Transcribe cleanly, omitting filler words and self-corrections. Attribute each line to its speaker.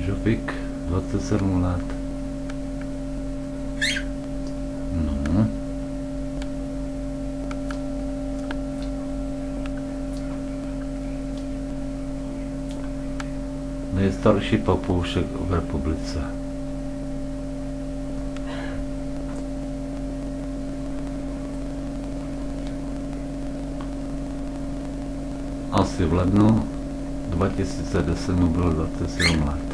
Speaker 1: Žofik, 27 let. No. Nejstarší papoušek v republice. Asi v lednu 2010 mu bylo 27 let.